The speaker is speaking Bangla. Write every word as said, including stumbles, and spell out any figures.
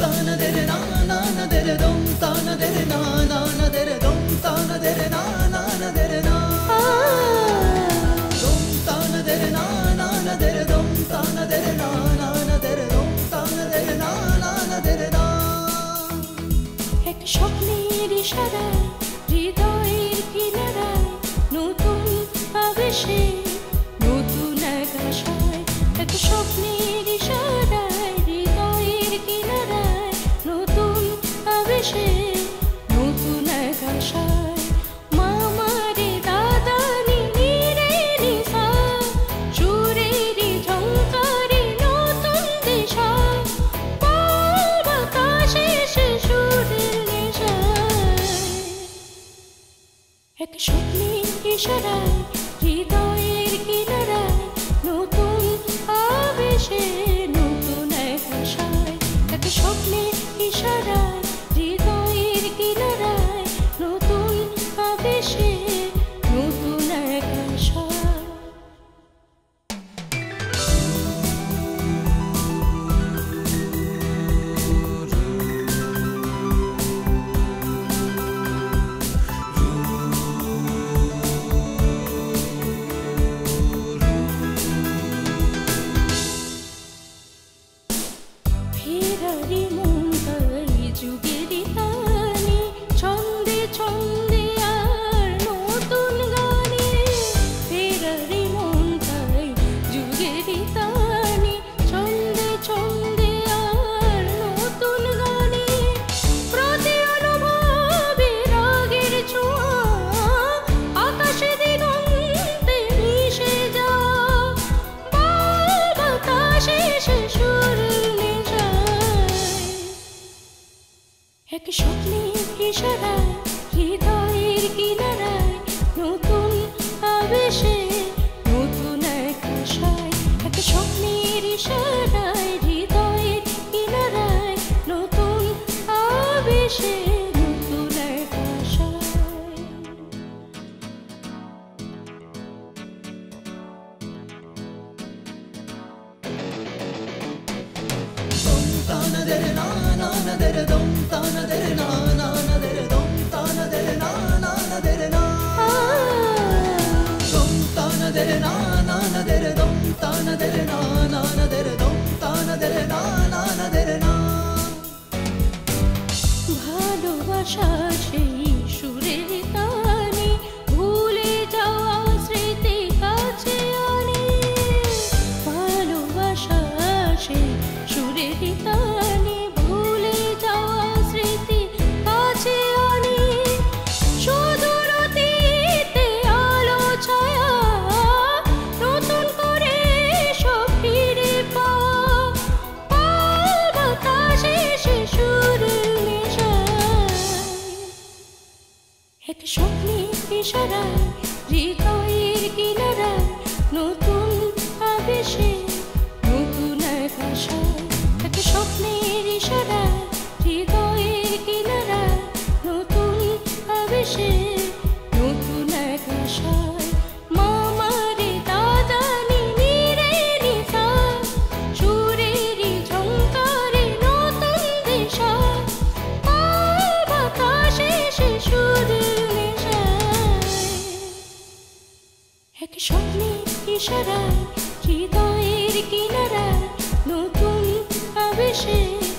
na dere na na na dere dom ta na dere na na na dere dom ta na dere na na na dere na dom ta na dere na na na dere dom ta na dere na na na dere dom ta na dere na na na dere na এক স্বপ্নের ইশারায় হৃদয়ের কিনারায় নতুন আবেশে নতুন এক আশায় এক স্বপ্নের ইশারায় হৃদয়ের কিনারায় নতুন আবেশে নতুন এক আশায় মামারে দাদানি নিরে নিশা সুরেরি ঝংকারে নতুন দিশা পাল বাতাসে সে সুরের নেশায় এক স্বপ্নের ইশারায় হৃদয়ের কিনারায় নতুন আবেশে নতুন এক আশায় এক স্বপ্নের ইশারায় হৃদয়ের কিনারায় নতুন আবেশে নতুন এক আশায় ফেরারি মন তাই যুগেরই টানে ছন্দে ছন্দে আর নতুন গানে ফেরারি মন তাই যুগেরই টানে ছন্দে ছন্দে আর নতুন গানে প্রতি অনুভবে রাগের ছোঁয়া আকাশে দিগন্তে মিশে যা বাল বাতাসে সে সুরের এক স্বপ্নের ইশারায় হৃদয়ের কিনারায় নতুন আবেশে নতুন এক আশায় এক স্বপ্নের ইশারায় হৃদয়ের কিনারায় নতুন আবেশে নতুন এক আশায় dom ta na dere na na na dere dom ta na dere na na na dere dom ta na dere na na na dere na dom ta na dere na na na dere dom ta na dere na na na dere dom ta na dere na na na dere na ভালোবাসা সেই সুরের টানে ভুলে যাওয়া স্মৃতি কাছে আনে ভালোবাসা সেই সুরের টানে ভুলে যাওয়া স্মৃতি কাছে আনে সুদূর অতীতে আলো ছায়া নতুন করে সব ফিরে পাওয়া পাল বাতাসে সে সুরের নেশায় এক স্বপ্নের ইশারায় হৃদয়ের কিনারায় নতুন আবেশে নতুন এক আশায় এক স্বপ্নের ইশারায় হৃদয়ের কিনারায় নতুন আবেশে নতুন এক আশায় মামারে দাদানি নিরে নিশা সুরেরি ঝংকারে নতুন দিশা পাল বাতাসে সে সুরের নেশায় এক স্বপ্নের ইশারায় হৃদয়ের কিনারায় নতুন আবেশে